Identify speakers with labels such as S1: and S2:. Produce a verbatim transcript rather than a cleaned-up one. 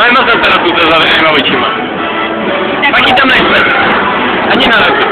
S1: Ale mazat teda tu za zavěrnýma očima. Taky tam nejsme. Ani na ruku.